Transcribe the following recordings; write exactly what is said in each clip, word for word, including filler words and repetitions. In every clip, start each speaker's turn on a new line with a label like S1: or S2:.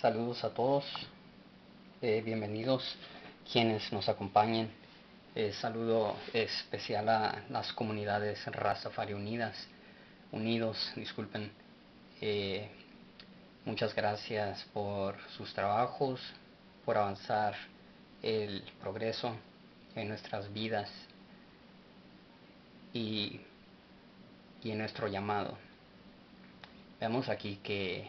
S1: Saludos a todos, eh, bienvenidos quienes nos acompañen. Eh, saludo especial a las comunidades Rastafari Unidas, Unidos, disculpen. Eh, muchas gracias por sus trabajos, por avanzar el progreso en nuestras vidas y, y en nuestro llamado. Vemos aquí que,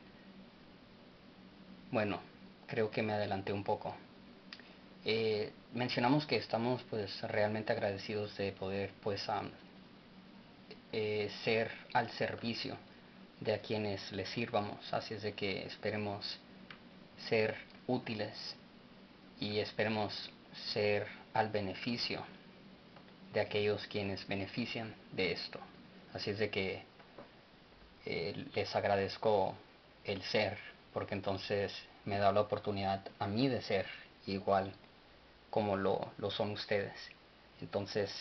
S1: bueno, creo que me adelanté un poco. Eh, mencionamos que estamos pues realmente agradecidos de poder pues um, eh, ser al servicio de a quienes les sirvamos, así es de que esperemos ser útiles y esperemos ser al beneficio de aquellos quienes benefician de esto. Así es de que eh, les agradezco el ser, porque entonces me da la oportunidad a mí de ser igual como lo, lo son ustedes. Entonces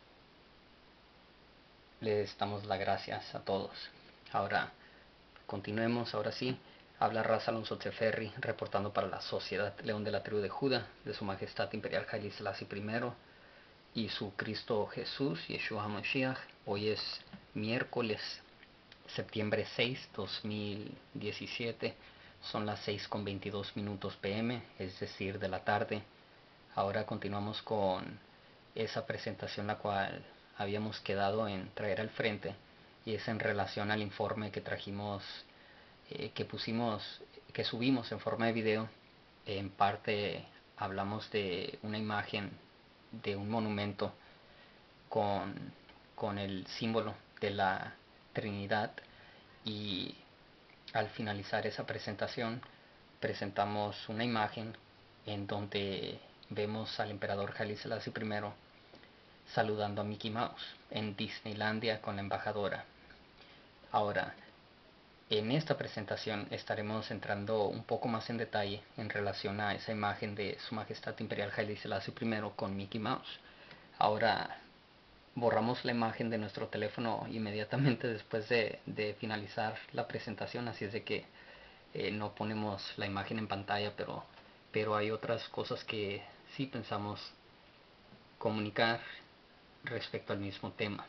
S1: les damos las gracias a todos. Ahora continuemos, ahora sí. Habla Ras Alonso Teferri, reportando para la Sociedad León de la Tribu de Judá, de Su Majestad Imperial Haile Selassie primero y su Cristo Jesús, Yeshua HaMashiach. Hoy es miércoles, septiembre seis, dos mil diecisiete. Son las seis con veintidós minutos pm, es decir, de la tarde. Ahora continuamos con esa presentación la cual habíamos quedado en traer al frente, y es en relación al informe que trajimos, eh, que pusimos, que subimos en forma de video. En parte hablamos de una imagen de un monumento con, con el símbolo de la Trinidad, y al finalizar esa presentación presentamos una imagen en donde vemos al emperador Haile Selassie primero saludando a Mickey Mouse en Disneylandia con la embajadora. Ahora, en esta presentación estaremos entrando un poco más en detalle en relación a esa imagen de Su Majestad Imperial Haile Selassie primero con Mickey Mouse. Ahora borramos la imagen de nuestro teléfono inmediatamente después de, de finalizar la presentación, así es de que eh, no ponemos la imagen en pantalla, pero, pero hay otras cosas que sí pensamos comunicar respecto al mismo tema.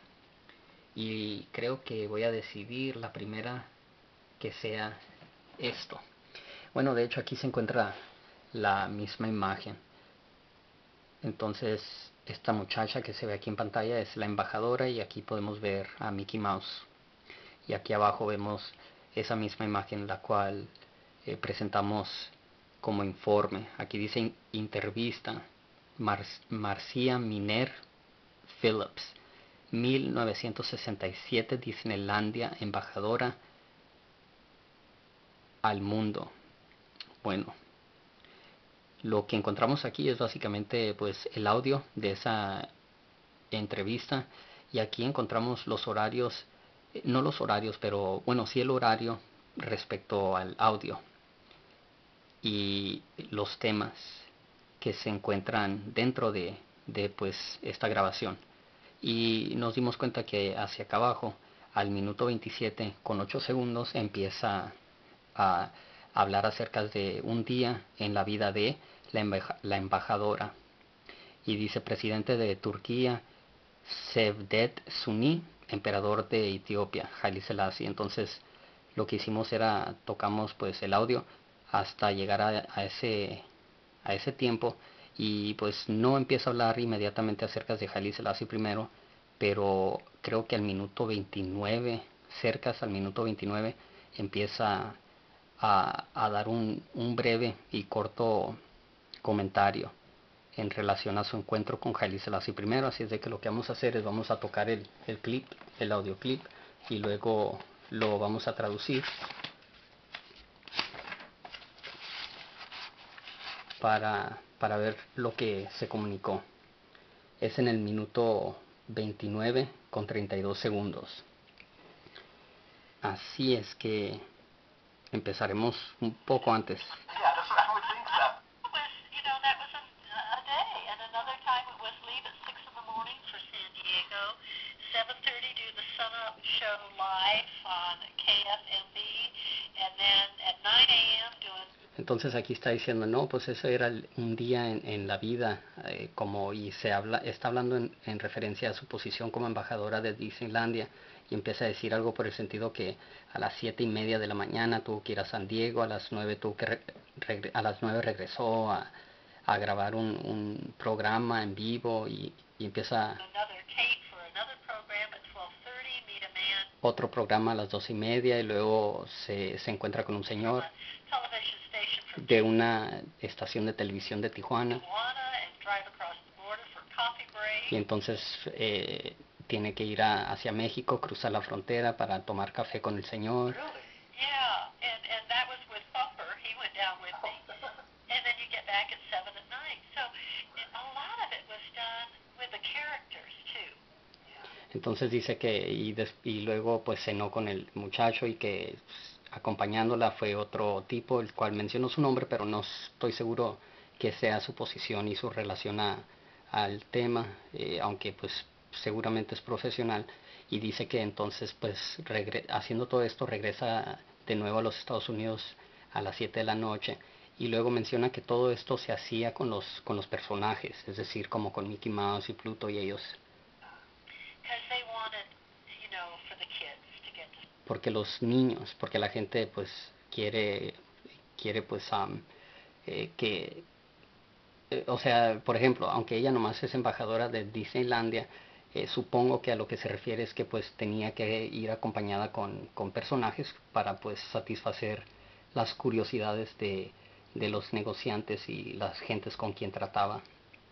S1: Y creo que voy a decidir la primera que sea esto. Bueno, de hecho aquí se encuentra la misma imagen. Entonces, esta muchacha que se ve aquí en pantalla es la embajadora, y aquí podemos ver a Mickey Mouse. Y aquí abajo vemos esa misma imagen, la cual eh, presentamos como informe. Aquí dice entrevista Mar Marcia Miner Phillips, mil novecientos sesenta y siete, Disneylandia, embajadora al mundo. Bueno, lo que encontramos aquí es básicamente pues el audio de esa entrevista, y aquí encontramos los horarios, no los horarios, pero bueno, sí el horario respecto al audio y los temas que se encuentran dentro de, de pues esta grabación. Y nos dimos cuenta que hacia acá abajo, al minuto veintisiete con ocho segundos, empieza a hablar acerca de un día en la vida de la, embaja la embajadora, y dice: presidente de Turquía Cevdet Suni, emperador de Etiopía Haile Selassie. Entonces lo que hicimos era tocamos pues el audio hasta llegar a, a ese a ese tiempo, y pues no empieza a hablar inmediatamente acerca de Haile Selassie primero, pero creo que al minuto veintinueve, cerca al minuto veintinueve, empieza a, a dar un, un breve y corto comentario en relación a su encuentro con Haile Selassie primero. Así es de que lo que vamos a hacer es vamos a tocar el, el clip, el audio clip, y luego lo vamos a traducir para, para ver lo que se comunicó. Es en el minuto veintinueve con treinta y dos segundos. Así es que empezaremos un poco antes.
S2: seven thirty do the Sun Up Show live on K F M B, and then at nine a m doing
S1: Entonces aquí está diciendo, no, pues eso era el- un día en, en la vida, eh, como y se habla, está hablando en, en referencia a su posición como embajadora de Disneylandia y empieza a decir algo por el sentido que a las siete y media de la mañana tuvo que ir a San Diego, a las nueve tuvo que re- regre- a las nueve regresó a, a grabar un, un programa en vivo y, y empieza
S2: Another tape for another program at twelve thirty. Meet a man
S1: otro programa a las dos y media y luego se, se encuentra con un
S2: from
S1: señor
S2: a television station from
S1: de una estación de televisión de Tijuana
S2: Tijuana and drive across the border for coffee break.
S1: y entonces eh, tiene que ir a- hacia México, cruzar la frontera para tomar café con el señor.
S2: Yeah, and and that was with Bumper. He went down with me, and then you get back at seven at night. So it, a lot of it was done with the characters too.
S1: Entonces dice que y, des- y luego pues cenó con el muchacho y que pues, acompañándola fue otro tipo, el cual mencionó su nombre, pero no estoy seguro que sea su posición y su relación a- al tema, eh, aunque pues seguramente es profesional. Y dice que entonces pues regre- haciendo todo esto regresa de nuevo a los Estados Unidos a las siete de la noche y luego menciona que todo esto se hacía con los con los personajes, es decir, como con Mickey Mouse y Pluto y ellos,
S2: Because they wanted, you know, for the kids to get to.
S1: porque los niños, porque la gente pues quiere quiere pues am, eh, que eh, o sea, por ejemplo, aunque ella nomás es embajadora de Disneylandia, eh, supongo que a lo que se refiere es que pues tenía que ir acompañada con, con personajes para pues satisfacer las curiosidades de, de los negociantes y las gentes con quien trataba.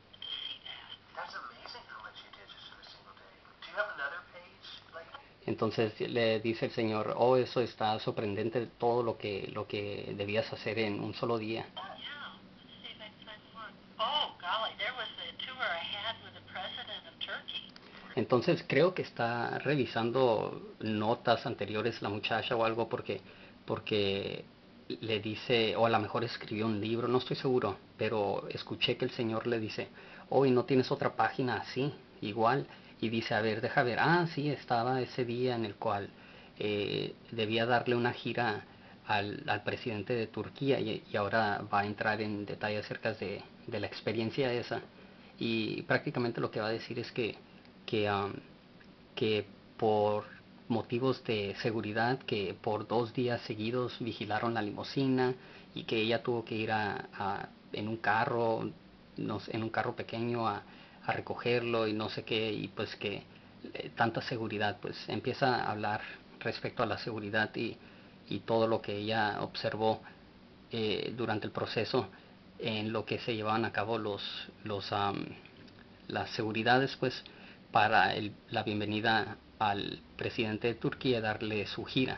S3: That's amazing how much you did just in a single day. Do you have another page like that?
S1: Entonces le dice el señor, oh, eso está sorprendente, todo lo que, lo que debías hacer en un solo día.
S2: Yeah. Let's see if I can find one. Oh golly, there was a tour I had with the president of Turkey.
S1: Entonces creo que está revisando notas anteriores la muchacha o algo porque, porque le dice, o a lo mejor escribió un libro, no estoy seguro, pero escuché que el señor le dice, hoy no tienes otra página así, igual, y dice, a ver, deja ver, ah, sí, estaba ese día en el cual eh, debía darle una gira al, al presidente de Turquía y, y ahora va a entrar en detalle acerca de, de la experiencia esa y prácticamente lo que va a decir es que que, um, que por motivos de seguridad, que por dos días seguidos vigilaron la limusina y que ella tuvo que ir a, a- en un carro, no sé, en un carro pequeño a, a recogerlo y no sé qué, y pues que eh, tanta seguridad, pues empieza a hablar respecto a la seguridad y, y todo lo que ella observó eh, durante el proceso en lo que se llevaban a cabo los, los am, las seguridades pues para el- la bienvenida al presidente de Turquía darle su gira.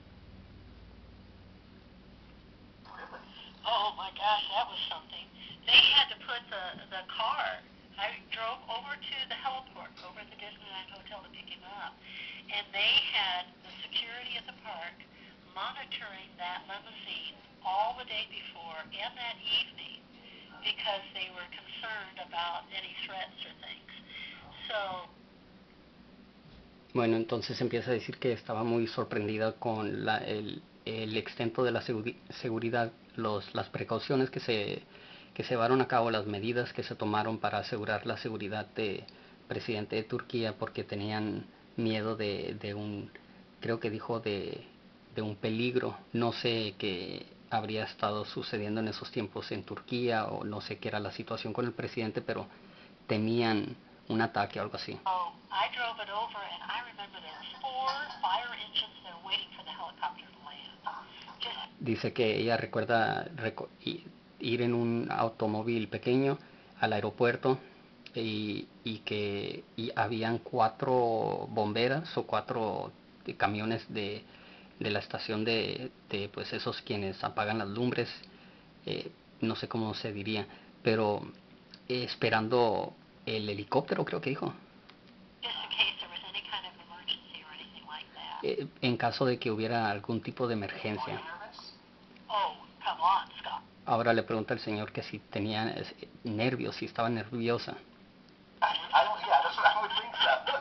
S2: Oh my gosh, that was something. They had to put the the car. I drove over to the heliport, over at the Disneyland Hotel to pick him up, and they had the security at the park monitoring that limousine all the day before and that evening because they were concerned about any threats or things. So
S1: Bueno, entonces empieza a decir que estaba muy sorprendida con la- el, el extento de la seguri- seguridad, los, las precauciones que se, que se llevaron a cabo, las medidas que se tomaron para asegurar la seguridad del presidente de Turquía, porque tenían miedo de, de un, creo que dijo, de, de un peligro. No sé qué habría estado sucediendo en esos tiempos en Turquía o no sé qué era la situación con el presidente, pero temían un ataque o algo así.
S2: Oh, I drove it over, and I remember there were four fire engines there waiting for the helicopter to land. Just
S1: Dice que ella recuerda reco- i- ir en un automóvil pequeño al aeropuerto y, y que y habían cuatro bomberas o cuatro de camiones de, de la estación de, de pues esos quienes apagan las lumbres, eh, no sé cómo se diría, pero eh, esperando el helicóptero creo que dijo,
S2: just in case there was any kind of emergency or anything like that.
S1: eh, en caso de que hubiera algún tipo de emergencia.
S3: Nervous?
S2: Oh, come on, Scott.
S1: Ahora le pregunta al señor que si tenía eh, nervios, si estaba nerviosa.
S3: I, I don't, yeah, that's what I would think so.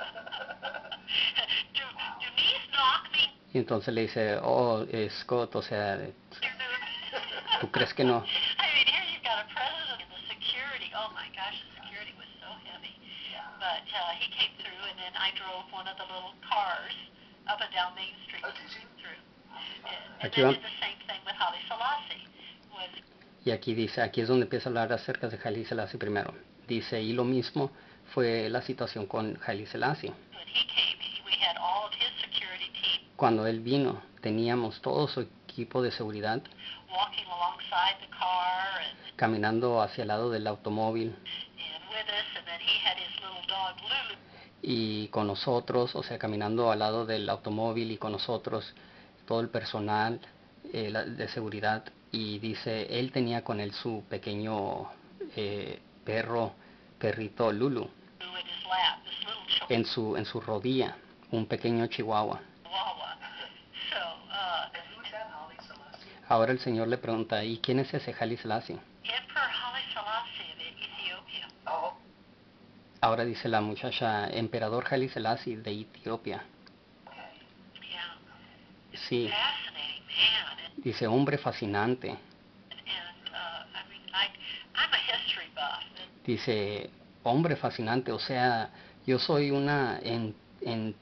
S2: do, do knees knock me?
S1: Y entonces le dice, oh, eh, Scott, o sea,
S2: You're nervous.
S1: ¿Tú crees que no?
S2: I mean, here you've got a president and the security. Oh my gosh, the security was so heavy. But uh, he came through, and then I drove one of the little cars up and down Main Street
S3: Oh, did you?
S2: through. And, and
S1: Aquí
S2: then
S1: va-
S2: did the same thing with Haile Selassie. Was
S1: Y aquí dice, aquí es donde empieza a hablar acerca de Haile Selassie primero. Dice, y lo mismo fue la situación con Haile Selassie.
S2: when he came, he, we had all of his security team
S1: Cuando él vino, teníamos todo su equipo de seguridad
S2: walking alongside the car and,
S1: caminando hacia el lado del automóvil
S2: and with us, and then he had his little dog Lulu.
S1: y con nosotros, o sea, caminando al lado del automóvil y con nosotros, todo el personal eh, la- de seguridad. Y dice, él tenía con él su pequeño eh, perro, perrito Lulu,
S2: In his lap, this little
S1: en su, en su rodilla, un pequeño chihuahua.
S2: chihuahua. So, uh,
S3: And who is that, Haile Selassie?
S1: Ahora el Señor le pregunta, ¿y quién es ese Haile Selassie?
S2: Emperor Haile Selassie of Ethiopia.
S3: Oh,
S1: Ahora dice la muchacha, emperador Haile Selassie de Etiopía.
S3: okay.
S2: Yeah,
S1: Sí,
S2: fascinating man. And,
S1: dice, hombre fascinante.
S2: and uh, I mean, I, I'm a history buff. And,
S1: Dice, hombre fascinante, o sea, yo soy una, en, en,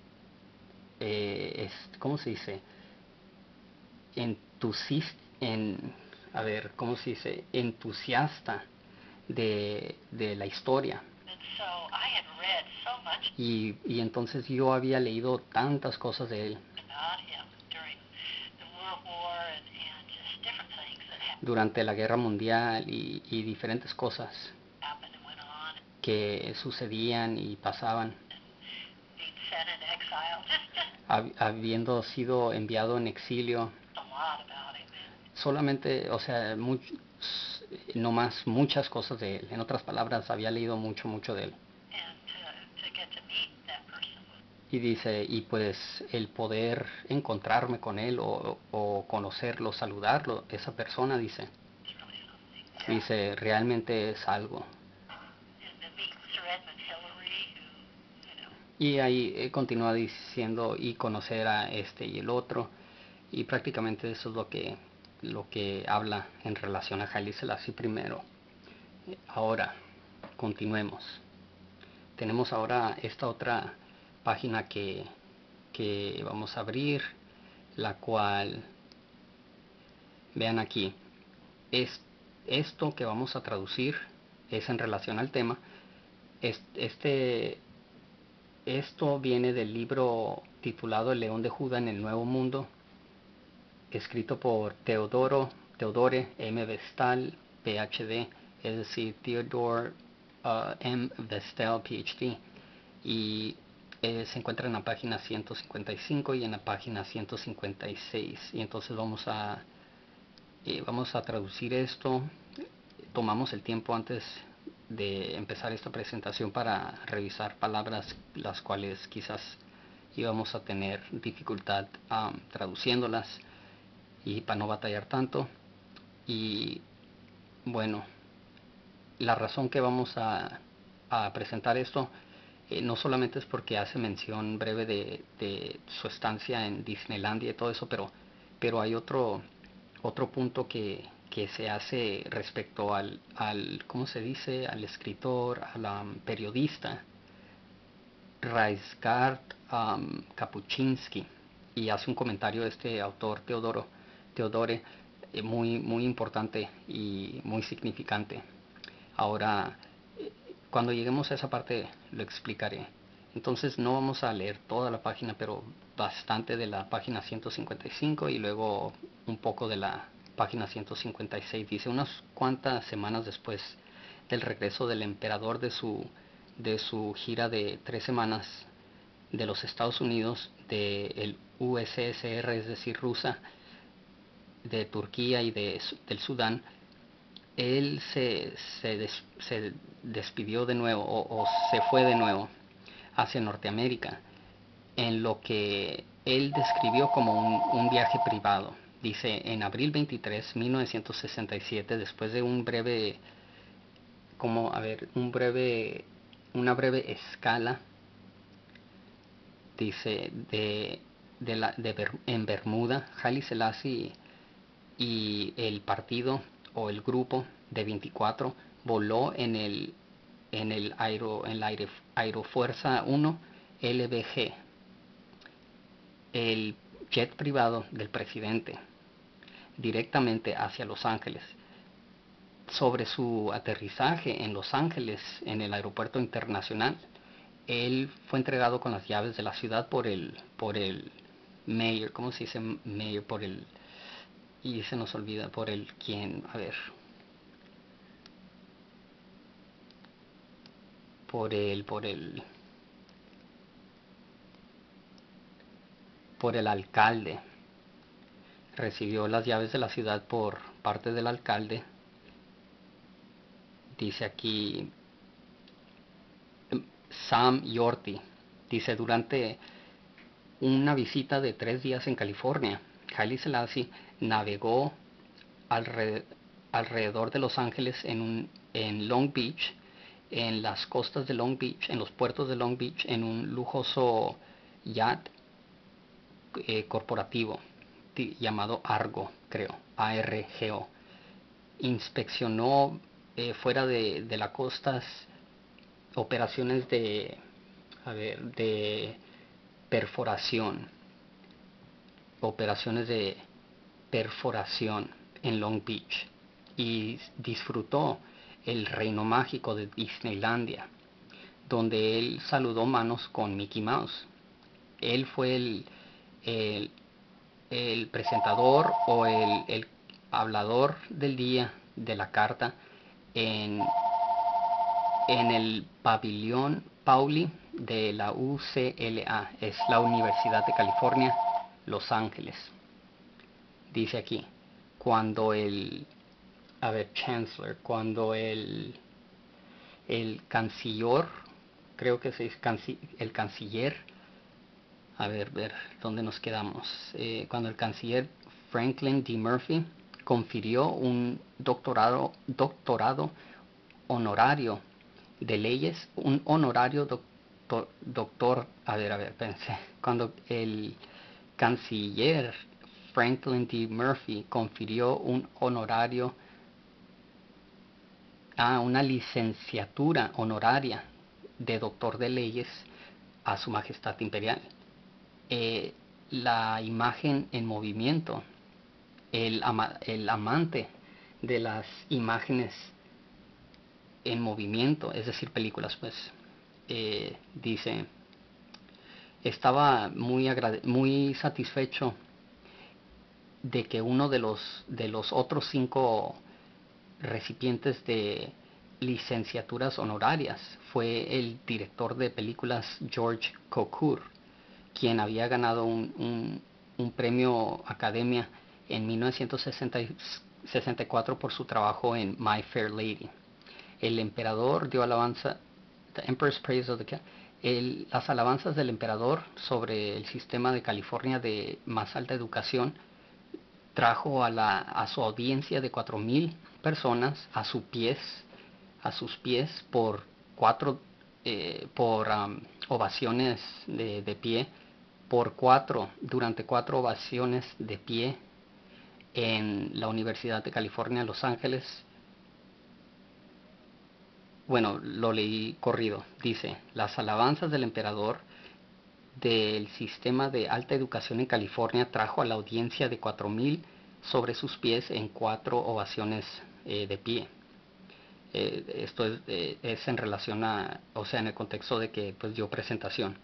S1: eh, es- ¿cómo se dice? Entusiasta, en, a ver, ¿cómo se dice? Entusiasta de, de la historia.
S2: and so I had read so much
S1: Y, y entonces yo había leído tantas cosas de él
S2: about him during the World War and, and just different things that hap-
S1: durante la guerra mundial y, y diferentes cosas
S2: happened and went on,
S1: que sucedían y pasaban,
S2: being sent into exile. Just, just
S1: hab- habiendo sido enviado en exilio.
S2: a lot about him. And,
S1: Solamente, o sea, much- no más muchas cosas de él. En otras palabras, había leído mucho, mucho de él.
S2: and to, to get to meet that person was
S1: Y dice, y pues el poder encontrarme con él o, o conocerlo, saludarlo, esa persona, dice,
S2: really something.
S1: dice, realmente es algo.
S2: And to meet Sir Edmund Hillary, who, you know,
S1: Y ahí eh, continúa diciendo, y conocer a este y el otro. Y prácticamente eso es lo que, lo que habla en relación a Haile Selassie primero. Ahora, continuemos. Tenemos ahora esta otra página que, que vamos a abrir, la cual, vean aquí, es, esto que vamos a traducir es en relación al tema. Es- Este, esto viene del libro titulado El León de Judá en el Nuevo Mundo, escrito por Teodoro, Teodore M. Vestal, P H D, es decir, Theodore uh, M. Vestal, P H D, y eh, se encuentra en la página ciento cincuenta y cinco y en la página ciento cincuenta y seis. Y entonces vamos a, eh, vamos a traducir esto. Tomamos el tiempo antes de empezar esta presentación para revisar palabras las cuales quizás íbamos a tener dificultad um, traduciéndolas y para no batallar tanto. Y bueno, la razón que vamos a, a presentar esto eh, no solamente es porque hace mención breve de, de su estancia en Disneylandia y todo eso, pero, pero hay otro, otro punto que, que se hace respecto al, al, ¿cómo se dice?, al escritor, al um, periodista Raisgard um, Kapuczynski, y hace un comentario este autor Teodoro, Teodore eh, muy, muy importante y muy significante. Ahora, eh, cuando lleguemos a esa parte lo explicaré. Entonces no vamos a leer toda la página, pero bastante de la página ciento cincuenta y cinco y luego un poco de la página ciento cincuenta y seis. Dice, unas cuantas semanas después del regreso del emperador de su, de su gira de tres semanas de los Estados Unidos, del U S S R, es decir, Rusia, de Turquía y de, del Sudán, él se, se, des, se despidió de nuevo o, o se fue de nuevo hacia Norteamérica, en lo que él describió como un, un viaje privado. Dice, en abril veintitrés, mil novecientos sesenta y siete, después de un breve, como, a ver, un breve, una breve escala, dice, de, de la, de Ber, en Bermuda, Haile Selassie y el partido o el grupo de veinticuatro voló en el en el aero en la aire, Aerofuerza uno L B G, el jet privado del presidente, directamente hacia Los Ángeles. Sobre su aterrizaje en Los Ángeles, en el aeropuerto internacional, él fue entregado con las llaves de la ciudad por el por el mayor, ¿cómo se dice mayor? Por el, y se nos olvida, por el quien, a ver, por el, por el, por el alcalde. Recibió las llaves de la ciudad por parte del alcalde. Dice aquí Sam Yorty, dice: durante una visita de tres días en California, Haile Selassie navegó alrededor, alrededor de Los Ángeles en, un, en Long Beach, en las costas de Long Beach, en los puertos de Long Beach, en un lujoso yacht eh, corporativo llamado Argo, creo, A R G O. Inspeccionó eh, fuera de, de las costas operaciones de, a ver, de perforación, operaciones de perforación en Long Beach, y disfrutó el reino mágico de Disneylandia, donde él saludó manos con Mickey Mouse. Él fue el, el, el presentador o el, el hablador del día de la carta en, en el pabellón Pauli de la U C L A, es la Universidad de California, Los Ángeles. Dice aquí, cuando el, a ver, chancellor, cuando el, el canciller, creo que se dice el canciller, a ver, ver, ¿dónde nos quedamos? Eh, cuando el canciller Franklin D. Murphy confirió un doctorado, doctorado honorario de leyes, un honorario doctor, doctor, a ver, a ver, pensé, cuando el canciller Franklin D. Murphy confirió un honorario, a ah, una licenciatura honoraria de doctor de leyes a Su Majestad Imperial. Eh, la imagen en movimiento, el, ama, el amante de las imágenes en movimiento, es decir, películas, pues, eh, dice, estaba muy, muy satisfecho de que uno de los, de los otros cinco recipientes de licenciaturas honorarias fue el director de películas George Cukor, quien había ganado un, un, un premio Academia en mil novecientos sesenta y cuatro por su trabajo en My Fair Lady. El emperador dio alabanza, the Emperor's Praise of the el, las alabanzas del emperador sobre el sistema de California de más alta educación trajo a, la, a su audiencia de cuatro mil personas a sus pies, a sus pies por cuatro, eh, por um, ovaciones de, de pie, por cuatro, durante cuatro ovaciones de pie en la Universidad de California, Los Ángeles. Bueno, lo leí corrido. Dice, las alabanzas del emperador del sistema de alta educación en California trajo a la audiencia de cuatro mil sobre sus pies en cuatro ovaciones eh, de pie. Eh, esto es, eh, es en relación a, o sea, en el contexto de que pues dio presentación.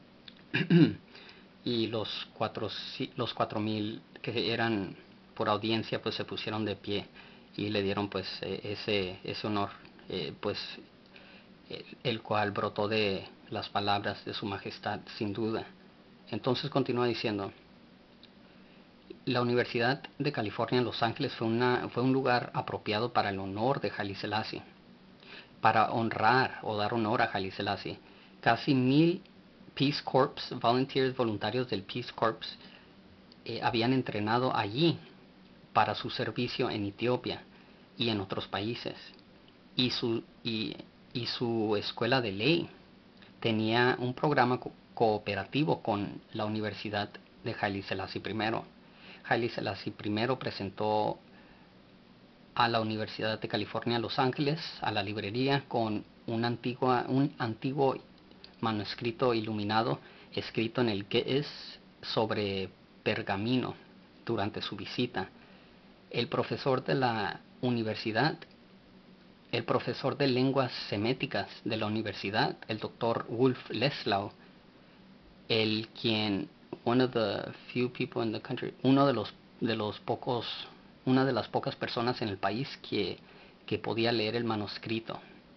S1: Y los cuatro, los cuatro mil que eran por audiencia pues se pusieron de pie y le dieron pues eh, ese, ese honor, eh, pues el, el cual brotó de las palabras de Su Majestad, sin duda. Entonces continúa diciendo, la Universidad de California en Los Ángeles fue, una, fue un lugar apropiado para el honor de Haile Selassie, para honrar o dar honor a Haile Selassie. Casi mil Peace Corps, volunteers, voluntarios del Peace Corps, eh, habían entrenado allí para su servicio en Etiopía y en otros países. Y su, y, y su escuela de ley tenía un programa co cooperativo con la Universidad de Haile Selassie I. Haile Selassie primero presentó a la Universidad de California, Los Ángeles, a la librería, con un antiguo, un antiguo manuscrito iluminado escrito en el Ge'ez sobre pergamino durante su visita. El profesor de la universidad, el profesor de lenguas seméticas de la universidad, el doctor Wolf Leslau, el quien, one of the few people in the country, uno de los de los pocos, una de las pocas personas en el país que, que podía leer el manuscrito.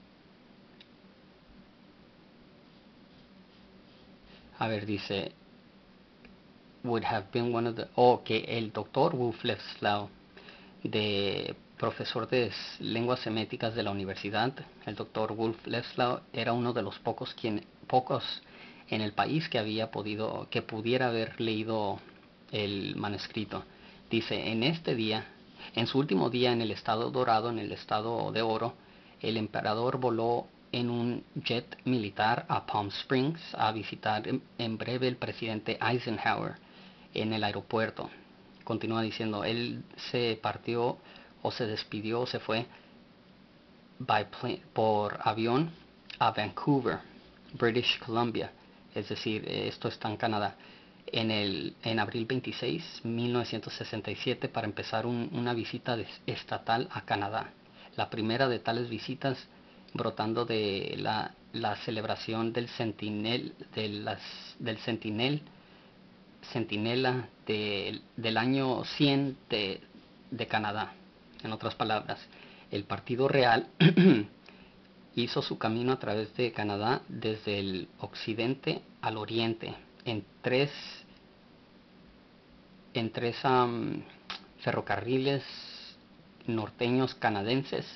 S1: A ver, dice, would have been one of the, oh, que el doctor Wolf Leslau, de profesor de lenguas seméticas de la universidad, el doctor Wolf Leslau era uno de los pocos quien, pocos en el país que había podido, que pudiera haber leído el manuscrito. Dice, en este día, en su último día en el estado dorado, en el estado de oro, el emperador voló en un jet militar a Palm Springs a visitar en, en breve el presidente Eisenhower en el aeropuerto. Continúa diciendo, él se partió o se despidió o se fue by plane, por avión a Vancouver, British Columbia, es decir, esto está en Canadá, en, el, en abril veintiséis, mil novecientos sesenta y siete, para empezar un, una visita de, estatal a Canadá. La primera de tales visitas brotando de la, la celebración del Sentinel, de las, del Sentinel, Centinela de, del año cien de, de Canadá. En otras palabras, el Partido Real hizo su camino a través de Canadá desde el occidente al oriente en tres en tres um, ferrocarriles norteños canadienses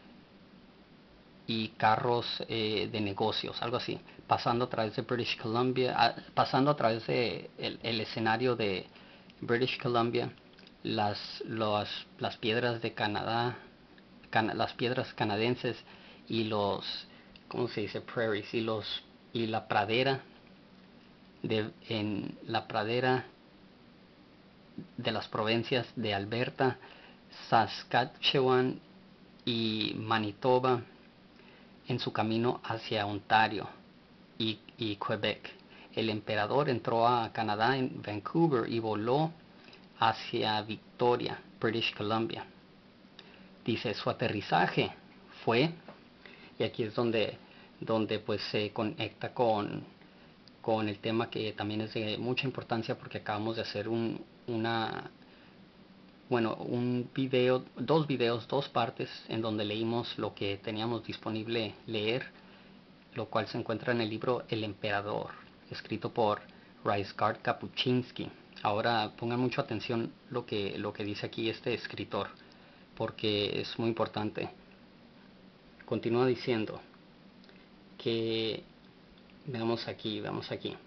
S1: y carros eh, de negocios, algo así, pasando a través de British Columbia, a, pasando a través de el, el escenario de British Columbia, las las, las piedras de Canadá, can, las piedras canadienses y los, ¿cómo se dice? Prairies, y los y la pradera de en la pradera de las provincias de Alberta, Saskatchewan y Manitoba en su camino hacia Ontario y, y Quebec. El emperador entró a Canadá en Vancouver y voló hacia Victoria, British Columbia. Dice, su aterrizaje fue, y aquí es donde, donde pues se conecta con, con el tema que también es de mucha importancia, porque acabamos de hacer un, una, bueno, un video, dos videos, dos partes en donde leímos lo que teníamos disponible leer, lo cual se encuentra en el libro El Emperador, escrito por Rysgard Kapuscinski. Ahora pongan mucha atención lo que, lo que dice aquí este escritor, porque es muy importante. Continúa diciendo que, veamos aquí, veamos aquí,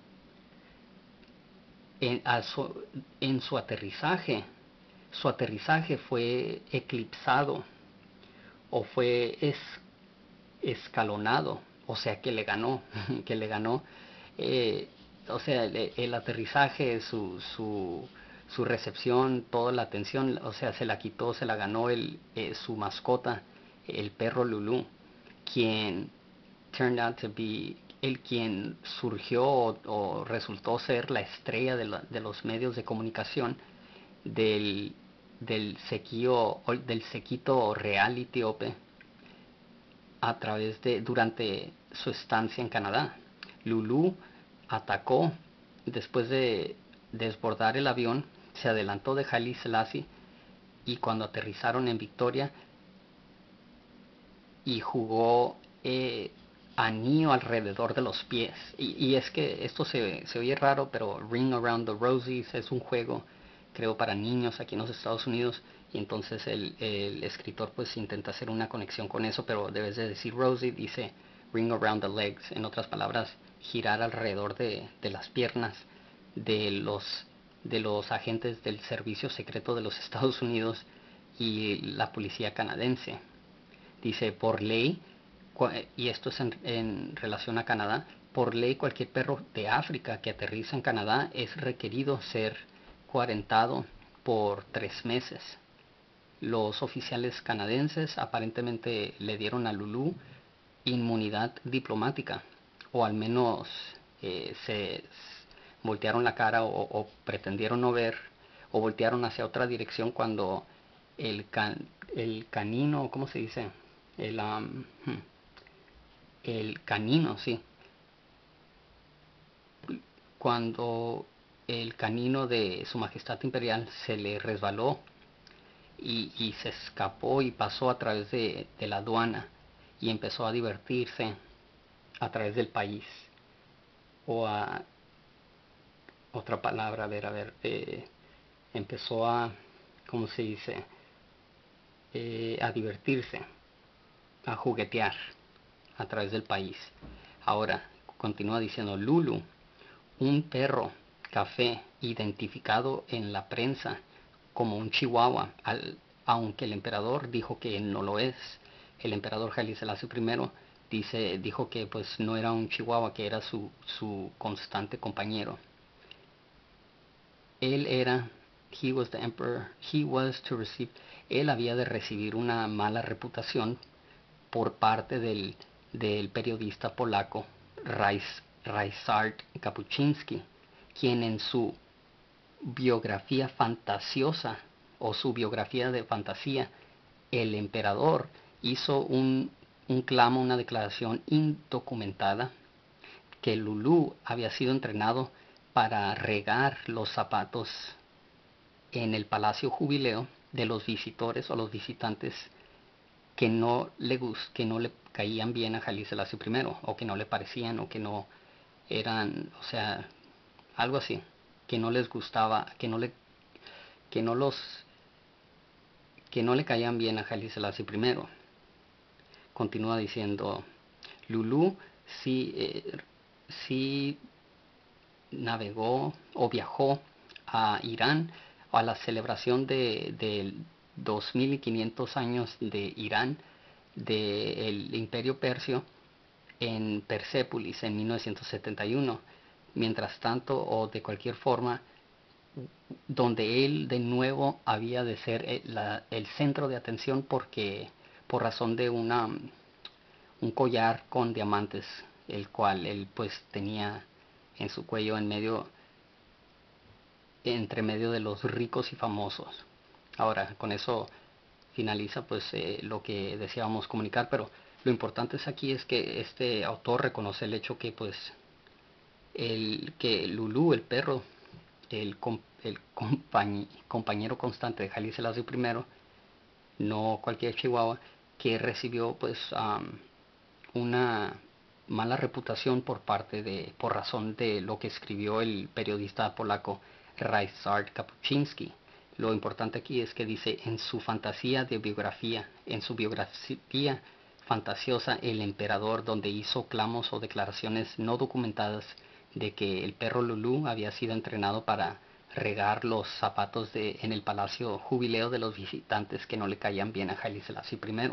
S1: en, a su, en su aterrizaje, su aterrizaje fue eclipsado o fue es, escalonado, o sea que le ganó, que le ganó, eh, o sea, el, el aterrizaje, su, su, su recepción, toda la atención, o sea, se la quitó, se la ganó el, eh, su mascota, el perro Lulú, quien turned out to be, el quien surgió o, o resultó ser la estrella de, la, de los medios de comunicación del, del sequío, del sequito real etíope a través de, durante su estancia en Canadá. Lulú atacó, después de desbordar el avión, se adelantó de Haile Selassie y cuando aterrizaron en Victoria y jugó eh, anillo alrededor de los pies. Y, y es que esto se, se oye raro, pero Ring Around the Rosies es un juego, creo, para niños aquí en los Estados Unidos, y entonces el, el escritor pues intenta hacer una conexión con eso, pero debes de decir Rosie, dice Ring Around the Legs, en otras palabras, girar alrededor de, de las piernas de los, de los agentes del servicio secreto de los Estados Unidos y la policía canadiense. Dice, por ley, y esto es en, en relación a Canadá, por ley cualquier perro de África que aterriza en Canadá es requerido ser cuarentado por tres meses. Los oficiales canadienses aparentemente le dieron a Lulu inmunidad diplomática, o al menos eh, se voltearon la cara o, o pretendieron no ver, o voltearon hacia otra dirección cuando el, can, el canino, ¿cómo se dice? El, um, el canino, sí. Cuando el canino de Su Majestad Imperial se le resbaló y, y se escapó y pasó a través de, de la aduana y empezó a divertirse a través del país. O a otra palabra, a ver, a ver, eh, empezó a, ¿cómo se dice? Eh, a divertirse, a juguetear a través del país. Ahora, continúa diciendo, Lulu, un perro café identificado en la prensa como un chihuahua, al, aunque el emperador dijo que no lo es. El emperador Haile Selassie I dice, dijo que pues no era un chihuahua, que era su, su constante compañero. Él era, he was the emperor, he was to receive, él había de recibir una mala reputación por parte del, del periodista polaco Ryszard Kapuczynski, quien en su biografía fantasiosa o su biografía de fantasía, el emperador hizo un, un clamo, una declaración indocumentada que Lulu había sido entrenado para regar los zapatos en el Palacio Jubileo de los visitores o los visitantes que no le que no le caían bien a Haile Selassie I, o que no le parecían, o que no eran, o sea, algo así, que no les gustaba, que no le que no los que no le caían bien a Haile Selassie I. Continúa diciendo, Lulu sí, eh, sí navegó o viajó a Irán a la celebración de, de dos mil quinientos años de Irán, del Imperio Persio, en Persépolis en mil novecientos setenta y uno. Mientras tanto, o de cualquier forma, donde él de nuevo había de ser el, la, el centro de atención porque por razón de una un collar con diamantes, el cual él pues tenía en su cuello en medio entre medio de los ricos y famosos. Ahora, con eso finaliza pues eh, lo que deseábamos comunicar, pero lo importante es aquí es que este autor reconoce el hecho que pues el que Lulu, el perro, el, el compañ, compañero constante de Haile Selassie I, no cualquier chihuahua, que recibió pues um, una mala reputación por parte de, por razón de lo que escribió el periodista polaco Ryszard Kapuczynski. Lo importante aquí es que dice, en su fantasía de biografía, en su biografía fantasiosa, el emperador, donde hizo clamos o declaraciones no documentadas de que el perro Lulu había sido entrenado para regar los zapatos de, en el palacio jubileo de los visitantes que no le caían bien a Haile Selassie I.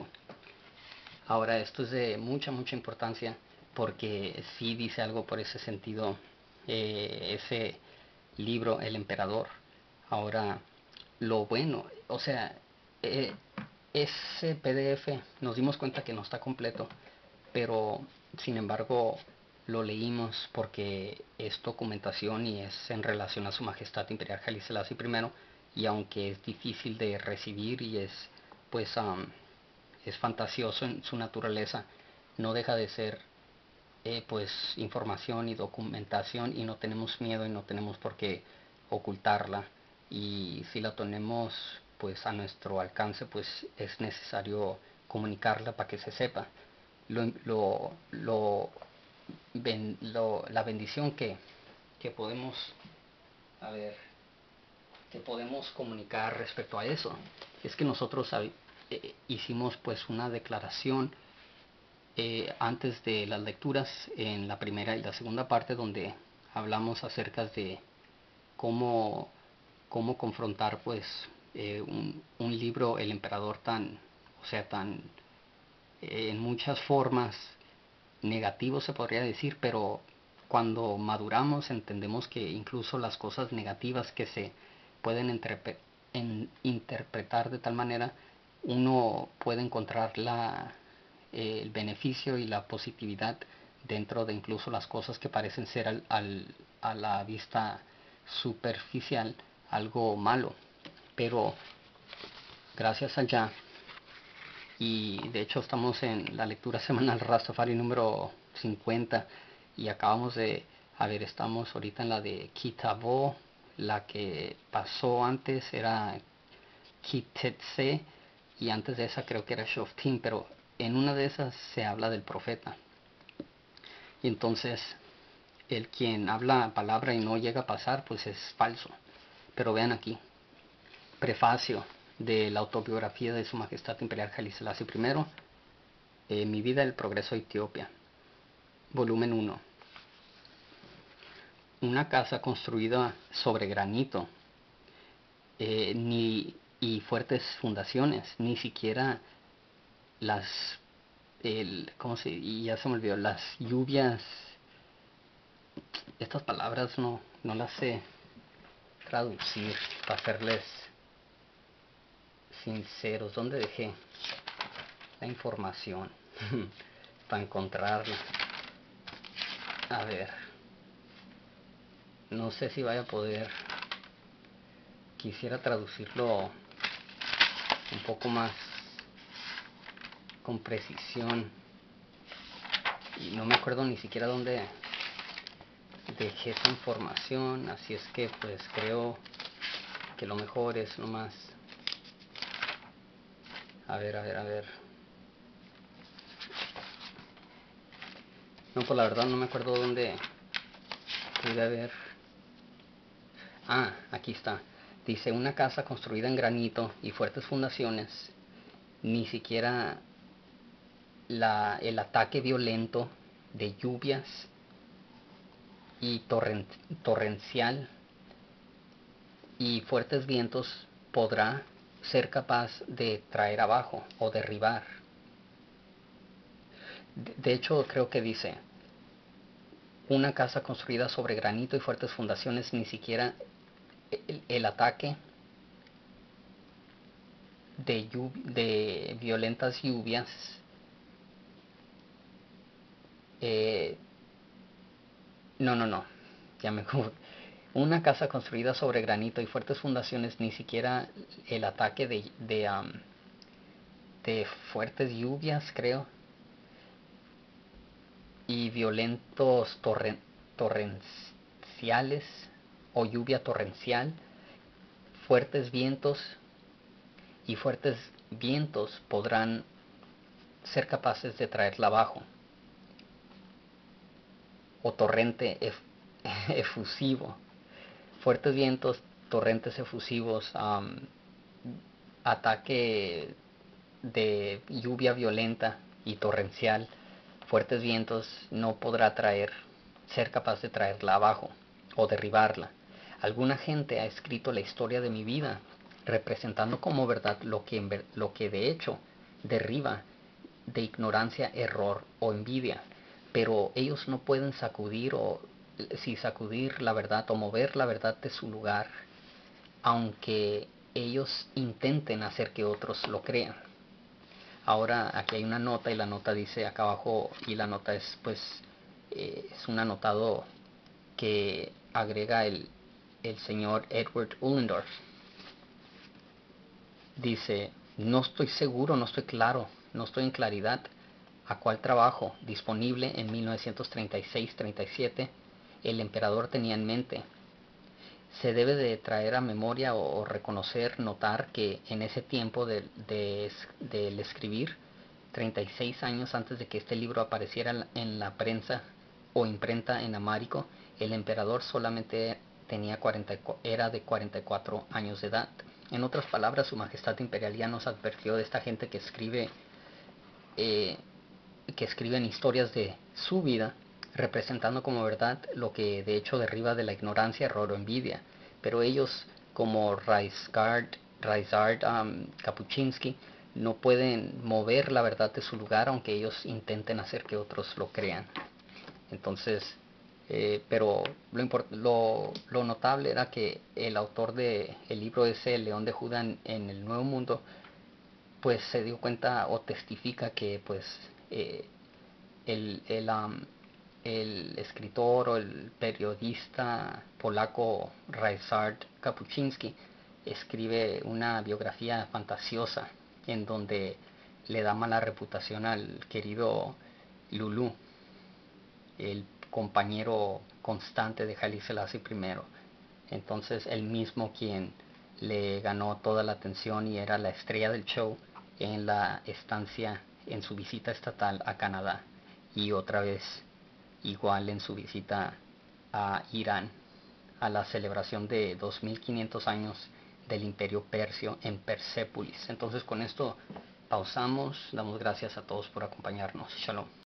S1: Ahora, esto es de mucha, mucha importancia porque sí dice algo por ese sentido, eh, ese libro, El Emperador. Ahora, lo bueno, o sea, eh, ese P D F nos dimos cuenta que no está completo, pero sin embargo lo leímos porque es documentación y es en relación a Su Majestad Imperial Haile Selassie I, y aunque es difícil de recibir y es pues um, es fantasioso en su naturaleza, no deja de ser eh, pues información y documentación, y no tenemos miedo y no tenemos por qué ocultarla, y si la tenemos pues a nuestro alcance, pues es necesario comunicarla para que se sepa lo, lo, lo, ben, lo la bendición que, que podemos a ver que podemos comunicar respecto a eso es que nosotros eh, hicimos pues una declaración eh, antes de las lecturas en la primera y la segunda parte, donde hablamos acerca de cómo, cómo confrontar pues eh, un, un libro, El Emperador, tan, o sea, tan eh, en muchas formas negativo se podría decir, pero cuando maduramos entendemos que incluso las cosas negativas que se pueden en interpretar de tal manera, uno puede encontrar la, eh, el beneficio y la positividad dentro de incluso las cosas que parecen ser al, al, a la vista superficial algo malo. Pero gracias a Yah, y de hecho estamos en la lectura semanal Rastafari número cincuenta, y acabamos de, a ver, estamos ahorita en la de Kitabo. La que pasó antes era Kitetse, y antes de esa creo que era Shoftim, pero en una de esas se habla del profeta. Y entonces el quien habla palabra y no llega a pasar, pues es falso. Pero vean aquí, prefacio de la autobiografía de Su Majestad Imperial Haile Selassie I, eh, Mi vida, el progreso de Etiopía, volumen uno. Una casa construida sobre granito, eh, ni, y fuertes fundaciones, ni siquiera las, el, ¿cómo se? Y ya se me olvidó, las lluvias, estas palabras no, no las sé traducir, para serles sinceros. ¿Dónde dejé la información para encontrarla? A ver, no sé si vaya a poder. Quisiera traducirlo un poco más con precisión, y no me acuerdo ni siquiera dónde dejé esa información, así es que pues creo que lo mejor es nomás, a ver, a ver, a ver, no, pues la verdad no me acuerdo dónde pude haber. Ah, aquí está. Dice: una casa construida en granito y fuertes fundaciones, ni siquiera la, el ataque violento de lluvias y torrent, torrencial y fuertes vientos podrá ser capaz de traer abajo o derribar. De, de hecho, creo que dice: una casa construida sobre granito y fuertes fundaciones, ni siquiera el, el ataque de, lluv- de violentas lluvias, eh, no, no, no, ya me confundí. Una casa construida sobre granito y fuertes fundaciones, ni siquiera el ataque de, de, um, de fuertes lluvias, creo, y violentos torren, torrenciales o lluvia torrencial, fuertes vientos y fuertes vientos podrán ser capaces de traerla abajo, o torrente ef, efusivo, fuertes vientos, torrentes efusivos, um, ataque de lluvia violenta y torrencial, fuertes vientos, no podrá traer, ser capaz de traerla abajo o derribarla. Alguna gente ha escrito la historia de mi vida, representando como verdad lo que, en ver, lo que de hecho derriba de ignorancia, error o envidia, pero ellos no pueden sacudir o si sacudir la verdad o mover la verdad de su lugar, aunque ellos intenten hacer que otros lo crean. Ahora aquí hay una nota, y la nota dice acá abajo, y la nota es pues eh, es un anotado que agrega el, el señor Edward Ullendorf. Dice: no estoy seguro, no estoy claro, no estoy en claridad a cuál trabajo disponible en mil novecientos treinta y seis treinta y siete el emperador tenía en mente. Se debe de traer a memoria o, o reconocer, notar que en ese tiempo del de, de, de escribir, treinta y seis años antes de que este libro apareciera en la prensa o imprenta en amárico, el emperador solamente tenía cuarenta, era de cuarenta y cuatro años de edad. En otras palabras, Su Majestad Imperial ya nos advirtió de esta gente que escribe eh, que escriben historias de su vida, representando como verdad lo que de hecho derriba de la ignorancia, error o envidia. Pero ellos, como Raisgard, Raisard um, Kapuczynski, no pueden mover la verdad de su lugar, aunque ellos intenten hacer que otros lo crean. Entonces, Eh, pero lo, import- lo, lo notable era que el autor del el libro ese, El León de Judá en, en el Nuevo Mundo, pues se dio cuenta o testifica que pues eh, el, el, um, el escritor o el periodista polaco Ryszard Kapuczynski escribe una biografía fantasiosa en donde le da mala reputación al querido Lulú, el compañero constante de Haile Selassie primero. Entonces él mismo quien le ganó toda la atención y era la estrella del show en la estancia, en su visita estatal a Canadá, y otra vez igual en su visita a Irán, a la celebración de dos mil quinientos años del imperio persio en Persépolis. Entonces con esto pausamos, damos gracias a todos por acompañarnos. Shalom.